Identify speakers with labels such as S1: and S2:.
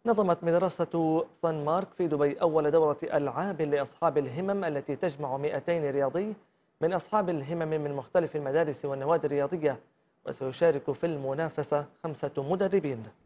S1: نظمت مدرسة سان مارك في دبي أول دورة ألعاب لأصحاب الهمم التي تجمع 200 رياضي من أصحاب الهمم من مختلف المدارس والنوادي الرياضية، وسيشارك في المنافسة 5 مدربين.